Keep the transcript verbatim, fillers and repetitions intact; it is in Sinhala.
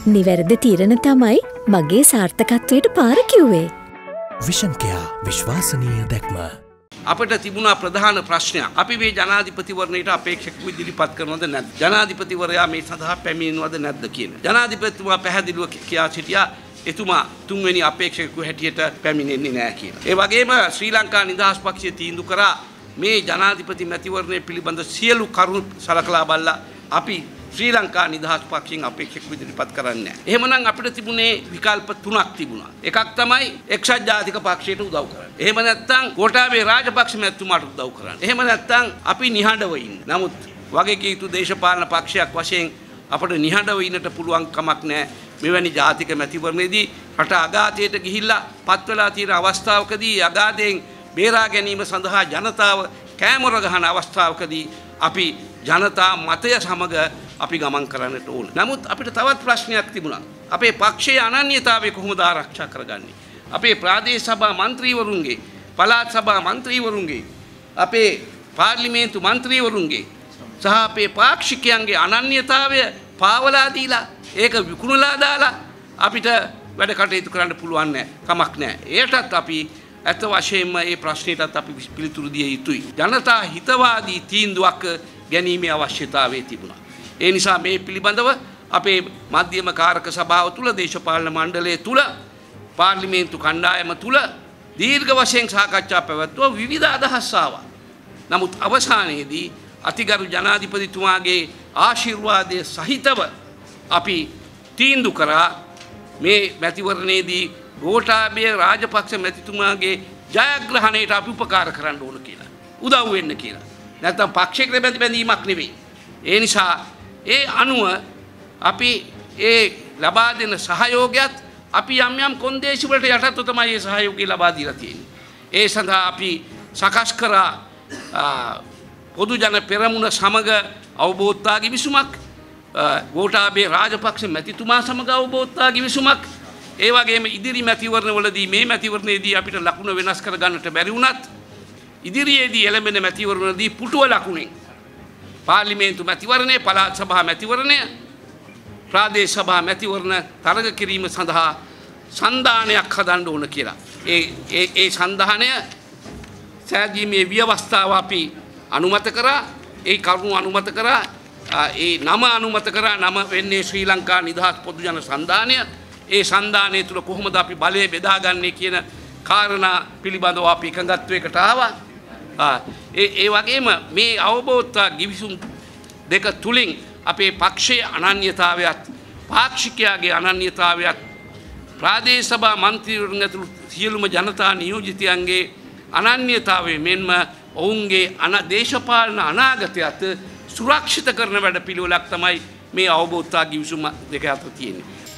නිවැරදි තීරණ තමයි මගේ සාර්ථකත්වයට පාර කිව්වේ. විෂන් කෙයා විශ්වාසනීය දැක්ම. අපිට තිබුණා ප්‍රධාන ප්‍රශ්නයක්. අපි මේ ජනාධිපතිවරණයට අපේක්ෂකව ඉදිරිපත් කරනවද නැද්ද? ජනාධිපතිවරයා මේ සඳහා පැමිණෙනවද නැද්ද කියන. ජනාධිපතිතුමා පැහැදිලිව කියා සිටියා එතුමා තුන්වෙනි අපේක්ෂකව හැටියට පැමිණෙන්නේ නැහැ කියලා. ඒ වගේම ශ්‍රී ලංකා නිදහස් පක්ෂය තීන්දුව කරා මේ ජනාධිපති මැතිවරණය පිළිබඳ සියලු කරුණු සලකලා බලලා අපි ශ්‍රී ලංකා නිදහස් පක්ෂයෙන් අපේක්ෂක ඉදිරිපත් කරන්නේ නැහැ. එහෙමනම් අපිට තිබුණේ විකල්ප තුනක් තිබුණා. එකක් තමයි එක්සත් ජාතික පක්ෂයට උදව් කරන්න. එහෙම නැත්නම් ගෝඨාභය රාජපක්ෂ මැතිතුමාට උදව් කරන්න. එහෙම නැත්නම් අපි නිහඬව ඉන්න. නමුත් වගකීතු දේශපාලන පක්ෂයක් වශයෙන් අපිට නිහඬව ඉන්නට පුළුවන් කමක් නැහැ. මෙවැනි ජාතික මැතිවරණයේදී රට අගාතයට ගිහිල්ලා පත් වෙලා තියෙන අවස්ථාවකදී අගාතයෙන් බේරා ගැනීම සඳහා ජනතාව කෑමොර ගහන අවස්ථාවකදී අපි ජනතා මතය සමග අපි ගමන් කරන්නට ඕන. නමුත් අපිට තවත් ප්‍රශ්නයක් තිබුණා. අපේ පක්ෂයේ අනන්‍යතාවය කොහොමද ආරක්ෂා කරගන්නේ? අපේ ප්‍රාදේශ සභා මන්ත්‍රීවරුන්ගේ, පළාත් සභා මන්ත්‍රීවරුන්ගේ, අපේ පාර්ලිමේන්තු මන්ත්‍රීවරුන්ගේ සහ අපේ පාක්ෂිකයන්ගේ අනන්‍යතාවය පාවලා දීලා ඒක විකුණලා දාලා අපිට වැඩ කටයුතු කරන්න පුළුවන් නෑ. කමක් නෑ. ඒටත් අපි ඇත්ත වශයෙන්ම මේ ප්‍රශ්නෙටත් අපි පිළිතුරු දිය යුතුයි. ජනතා හිතවාදී තීන්දුවක් ගැනීමේ අවශ්‍යතාවය තිබුණා. ඒ නිසා මේ පිළිබඳව අපේ මධ්‍යම කාරක සභාව තුල දේශපාලන මණ්ඩලය තුල පාර්ලිමේන්තු කණ්ඩායම තුල දීර්ඝ වශයෙන් සාකච්ඡා පැවැත්වුවා විවිධ අදහස් ආවා. නමුත් අවසානයේදී අතිගරු ජනාධිපතිතුමාගේ ආශිර්වාදයේ සහිතව අපි තීන්දුව කරා මේ මැතිවරණයේදී ගෝඨාභය රාජපක්ෂ මැතිතුමාගේ ජයග්‍රහණයට අපි උපකාර කරන්න ඕන කියලා. උදව් වෙන්න කියලා. නැත්නම් පක්ෂයකට බැඳීමක් නෙවෙයි. ඒ නිසා ඒ අනුව අපි ඒ ලබා දෙන සහයෝගයත් අපි යම් යම් කොන්දේසි වලට යටත්ව තමයි ඒ සහයෝගය ලබා දීලා තියෙන්නේ. ඒ සඳහා අපි සකස් කරා පොදු ජන පෙරමුණ සමග අවබෝධතා ගිවිසුමක්, ගෝඨාභය රාජපක්ෂ මැතිතුමා සමග අවබෝධතා ගිවිසුමක්, ඒ වගේම ඉදිරි මැතිවරණවලදී මේ මැතිවරණයේදී අපිට ලකුණ වෙනස් කර ගන්නට බැරි වුණත් ඉදිරියේදී එළඹෙන මැතිවරණවලදී පුටුව ලකුණෙන් පාර්ලිමේන්තු මැතිවරණය, පළාත් සභා මැතිවරණය, ප්‍රාදේශ සභා මැතිවරණ තරග කිරීම සඳහා සන්ධානයක් හදන්න ඕන කියලා. ඒ ඒ ඒ සන්ධානය සෑදීමේ ව්‍යවස්ථාව අපි අනුමත කරා. ඒ කරුණු අනුමත කරා. ඒ නම අනුමත කරා. නම වෙන්නේ ශ්‍රී ලංකා නිදහස් පොදු ජන සන්ධානය. ඒ සන්ධානය තුල කොහොමද අපි බලය බෙදාගන්නේ කියන කාරණා පිළිබඳව අපි එකඟත්වයකට ආවා. ඒ ඒ වගේම මේ අවබෝධතා ගිවිසුම් දෙක තුලින් අපේ පක්ෂයේ අනන්‍යතාවයත්, පාක්ෂිකයාගේ අනන්‍යතාවයත්, ප්‍රාදේශ සභා මන්ත්‍රීවරුන් ඇතුළු සියලුම ජනතා නියෝජිතයන්ගේ අනන්‍යතාවය මෙන්ම ඔවුන්ගේ අන දේශපාලන අනාගතයත් සුරක්ෂිත කරන වැඩ පිළිවෙලක් තමයි මේ අවබෝධතා ගිවිසුම දෙක අතර තියෙන්නේ.